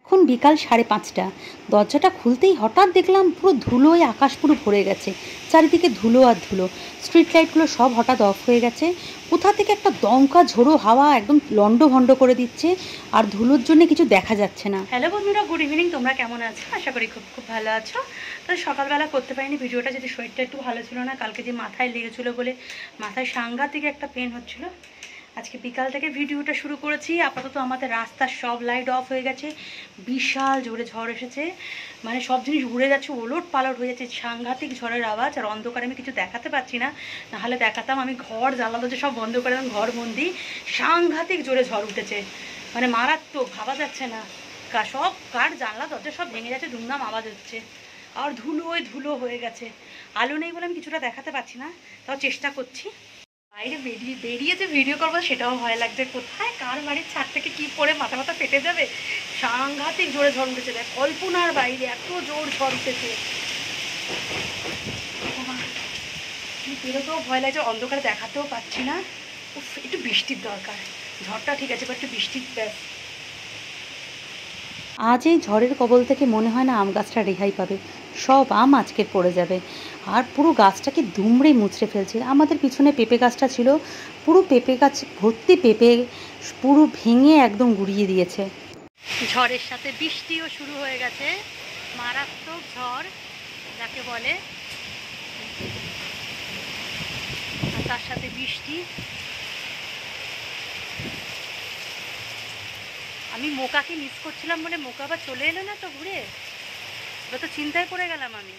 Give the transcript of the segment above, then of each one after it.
এখন বিকাল 5:30। দরজাটা খুলতেই হঠাৎ দেখলাম পুরো ধুলোয় আকাশ পুরো ভরে গেছে, চারিদিকে ধুলো আর ধুলো। স্ট্রিট লাইটগুলো সব হঠাৎ অফ হয়ে গেছে। কোথা থেকে একটা দমকা ঝোড়ো হাওয়া একদম লন্ডভন্ড করে দিচ্ছে, আর ধুলোর জন্য কিছু দেখা যাচ্ছে না। হ্যালো বন্ধুরা, গুড ইভিনিং। তোমরা কেমন আছো? আশা করি খুব খুব ভালো আছো। তো সকালবেলা করতে পারিনি ভিডিওটা, যদি শরীরটা একটু ভালো ছিল না, কালকে যে মাথায় লেগেছিলো বলে মাথায় সাংঘাতিক একটা পেন হচ্ছিলো। আজকে বিকাল থেকে ভিডিওটা শুরু করেছি। আপাতত আমাদের রাস্তার সব লাইট অফ হয়ে গেছে, বিশাল জোরে ঝড় এসেছে, মানে সব জিনিস উড়ে যাচ্ছে, ওলট পালট হয়ে যাচ্ছে, সাংঘাতিক ঝড়ের আওয়াজ। আর অন্ধকারে আমি কিছু দেখাতে পারছি না, নাহলে দেখাতাম। আমি ঘর জানলা দরজা সব বন্ধ করে দিলাম, ঘর বন্দি। সাংঘাতিক জোরে ঝড় উঠেছে, মানে মারাত্মক, ভাবা যাচ্ছে না। সব কাঠ জানলা দরজা সব ভেঙে যাচ্ছে, দুমদাম আওয়াজ হচ্ছে, আর ধুলোয় ধুলো হয়ে গেছে। আলো নেই বলে আমি কিছুটা দেখাতে পারছি না, তাও চেষ্টা করছি। বাইরে বেরিয়ে যে ভিডিও করবো সেটাও ভয় লাগছে, কোথায় কার বাড়ির ছাদ থেকে কি পড়ে মাথা মাথা ফেটে যাবে। সাংঘাতিক জোরে ঝড় উঠেছে, দেখ কল্পনার বাইরে এত জোর ঝড় উঠেছে। বেরোতেও ভয় লাগছে, অন্ধকারে দেখাতেও পাচ্ছি না। উফ, একটু বৃষ্টির দরকার। ঝড়টা ঠিক আছে, বা একটু বৃষ্টির ব্যাস। আজ এই ঝড়ের কবল থেকে মনে হয় না আম গাছটা রেহাই পাবে, সব আম আজকে পড়ে যাবে। আর পুরো গাছটাকে দুমড়ে মুচড়ে ফেলছে। আমাদের পিছনে পেঁপে গাছটা ছিল, পুরো পেঁপে গাছ ভর্তি পেঁপে, পুরো ভেঙে একদম গুড়িয়ে দিয়েছে। ঝড়ের সাথে বৃষ্টিও শুরু হয়ে গেছে, মারাত্মক ঝড় যাকে বলে, আর তার সাথে বৃষ্টি। আমি মোকাকে মিস করছিলাম বলে মোকা আবার চলে এলো না তো ঘুরে, এবার তো চিন্তায় পড়ে গেলাম আমি।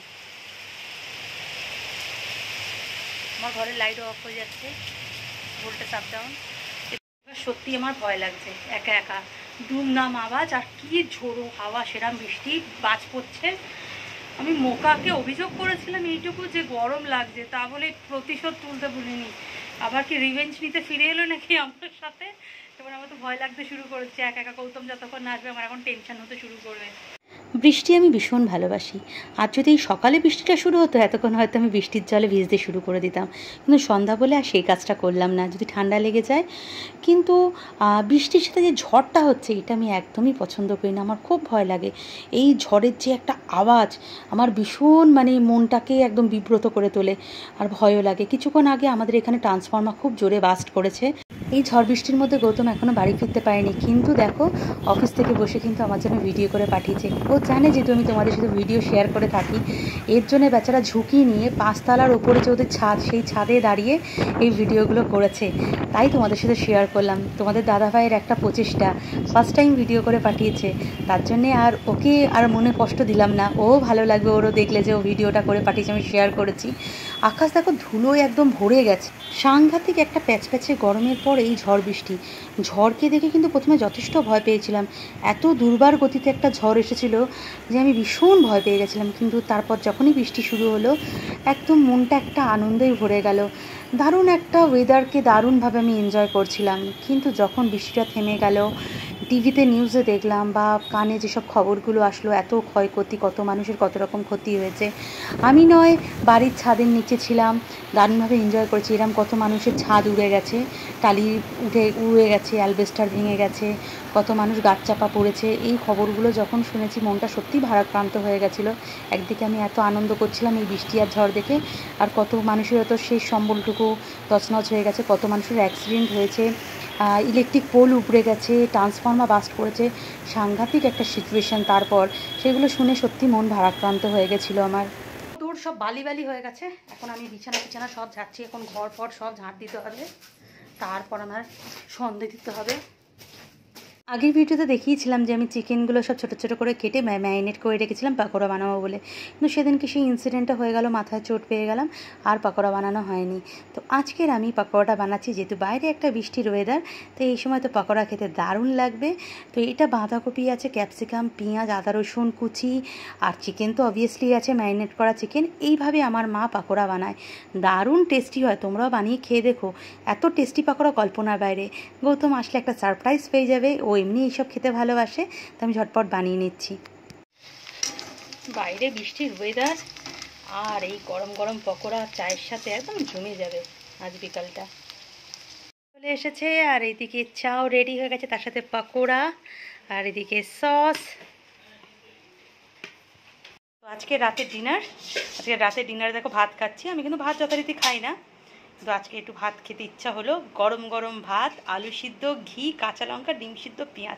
আমার ঘরের লাইট অফ হয়ে যাচ্ছে, ভোল্টেজ আপ ডাউন। এবার সত্যি আমার ভয় লাগছে, একা একা দুমদাম আওয়াজ, আর কি ঝোড়ো হাওয়া, সেরাম বৃষ্টি, বাজ পড়ছে। আমি মোকাকে অভিযোগ করেছিলাম এইটুকু যে গরম লাগছে, তা বলে প্রতিশোধ তুলতে ভুলিনি। আবার কি রিভেঞ্জ নিতে ফিরে এলো নাকি আমার সাথে? এবার আমার তো ভয় লাগতে শুরু করেছে, একা একা গৌতম যতক্ষণ না আসবে আমার এখন টেনশন হতে শুরু করবে। বৃষ্টি আমি ভীষণ ভালোবাসি। আর যদি এই সকালে বৃষ্টিটা শুরু হতো, এতক্ষণ হয়তো আমি বৃষ্টির জলে ভিজতে শুরু করে দিতাম, কিন্তু সন্ধ্যা বলে আর সেই কাজটা করলাম না, যদি ঠান্ডা লেগে যায়। কিন্তু বৃষ্টির সাথে যে ঝড়টা হচ্ছে, এটা আমি একদমই পছন্দ করি না, আমার খুব ভয় লাগে। এই ঝড়ের যে একটা আওয়াজ আমার ভীষণ মানে মনটাকে একদম বিব্রত করে তোলে, আর ভয়ও লাগে। কিছুক্ষণ আগে আমাদের এখানে ট্রান্সফর্মার খুব জোরে বাস্ট করেছে। এই ঝড় বৃষ্টির মধ্যে গৌতম এখনও বাড়ি ফিরতে পারেনি, কিন্তু দেখো অফিস থেকে বসে কিন্তু আমার জন্য ভিডিও করে পাঠিয়েছে। ও জানে যেহেতু আমি তোমাদের সাথে ভিডিও শেয়ার করে থাকি, এর জন্য বেচারা ঝুঁকি নিয়ে 5তলার ওপরে যে ওদের ছাদ, সেই ছাদে দাঁড়িয়ে এই ভিডিওগুলো করেছে। তাই তোমাদের সাথে শেয়ার করলাম। তোমাদের দাদাভাইয়ের একটা প্রচেষ্টা, ফার্স্ট টাইম ভিডিও করে পাঠিয়েছে, তার জন্যে আর ওকে আর মনে কষ্ট দিলাম না। ও ভালো লাগবে ওরও দেখলে যে ও ভিডিওটা করে পাঠিয়েছে, আমি শেয়ার করেছি। আকাশ দেখো ধুলোয় একদম ভরে গেছে। সাংঘাতিক একটা প্যাচপ্যাচে গরমের পর এই ঝড় বৃষ্টি। ঝড়কে দেখে কিন্তু প্রথমে যথেষ্ট ভয় পেয়েছিলাম, এত দুর্বার গতিতে একটা ঝড় এসেছিল যে আমি ভীষণ ভয় পেয়ে গেছিলাম। কিন্তু তারপর যখনই বৃষ্টি শুরু হলো, একদম মনটা একটা আনন্দেই ভরে গেল। দারুণ একটা ওয়েদারকে দারুণভাবে আমি এনজয় করছিলাম। কিন্তু যখন বৃষ্টিটা থেমে গেল, টিভিতে নিউজে দেখলাম বা কানে যেসব খবরগুলো আসলো, এত ক্ষয়ক্ষতি, কত মানুষের কত রকম ক্ষতি হয়েছে। আমি নয় বাড়ির ছাদের নিচে ছিলাম, দারুণভাবে এনজয় করেছি। এরম কত মানুষের ছাদ উড়ে গেছে, টালি উড়ে গেছে, অ্যালবেস্টার ভেঙে গেছে, কত মানুষ গাছচাপা পড়েছে। এই খবরগুলো যখন শুনেছি মনটা সত্যিই ভারাক্রান্ত হয়ে গেছিলো। একদিকে আমি এত আনন্দ করছিলাম এই বৃষ্টি আর ঝড় দেখে, আর কত মানুষের হয়তো শেষ সম্বলটুকু তছনছ হয়ে গেছে, কত মানুষের অ্যাক্সিডেন্ট হয়েছে, ইলেকট্রিক পোল উপড়ে গেছে, ট্রান্সফর্মার বাস্ট করেছে, সাংঘাতিক একটা সিচুয়েশান। তারপর সেগুলো শুনে সত্যি মন ভারাক্রান্ত হয়ে গেছিলো আমার। দূর সব বালি বালি হয়ে গেছে, এখন আমি বিছানা সব ঝাড়ছি। এখন ঘর ফর সব ঝাড় দিতে হবে, তারপর আমার সন্ধে দিতে হবে। আগের ভিডিওতে দেখিয়েছিলাম যে আমি চিকেনগুলো সব ছোটো ছোটো করে কেটে ম্যারিনেট করে রেখেছিলাম পকোড়া বানাবো বলে, কিন্তু সেদিনকে সেই ইনসিডেন্টটা হয়ে গেল, মাথায় চোট পেয়ে গেলাম, আর পকোড়া বানানো হয়নি। তো আজকের আমি পকোড়াটা বানাচ্ছি, যেহেতু বাইরে একটা বৃষ্টির ওয়েদার, তো এই সময় তো পকোড়া খেতে দারুণ লাগবে। তো এটা বাঁধাকপি আছে, ক্যাপসিকাম, পেঁয়াজ, আদা রসুন কুচি, আর চিকেন তো অবভিয়াসলি আছে, ম্যারিনেট করা চিকেন। এইভাবে আমার মা পকোড়া বানায়, দারুণ টেস্টি হয়, তোমরাও বানিয়ে খেয়ে দেখো। এত টেস্টি পকোড়া কল্পনার বাইরে। গৌতম আসলে একটা সারপ্রাইজ পেয়ে যাবে, ও এমনি এইসব খেতে ভালোবাসে, তো আমি ঝটপট বানিয়ে নিচ্ছি। বাইরে বৃষ্টির ওয়েদার, আর এই গরম গরম পকোড়া চায়ের সাথে একদম জমে যাবে আজ বিকালটা। চলে এসেছে, আর এইদিকে চাও রেডি হয়ে গেছে, তার সাথে পকোড়া, আর এদিকে সস, আজকে রাতের ডিনারে দেখো ভাত খাচ্ছি। আমি কিন্তু ভাত যথারীতি খাই না, কিন্তু আজকে একটু ভাত খেতে ইচ্ছা হলো। গরম গরম ভাত, আলু সিদ্ধ, ঘি, কাঁচা লঙ্কা, ডিম সিদ্ধ, পেঁয়াজ।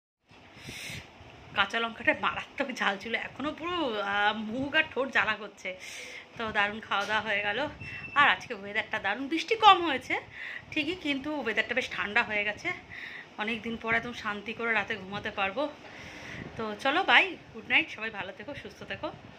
কাঁচা লঙ্কাটা মারাত্মক ঝাল ছিল, এখনও পুরো মুখ আর ঠোঁট জ্বালা করছে। তো দারুণ খাওয়া দাওয়া হয়ে গেল। আর আজকে ওয়েদারটা দারুণ, বৃষ্টি কম হয়েছে ঠিকই, কিন্তু ওয়েদারটা বেশ ঠান্ডা হয়ে গেছে। অনেক দিন পর একদম শান্তি করে রাতে ঘুমাতে পারবো। তো চলো বাই, গুড নাইট, সবাই ভালো থেকো, সুস্থ থেকো।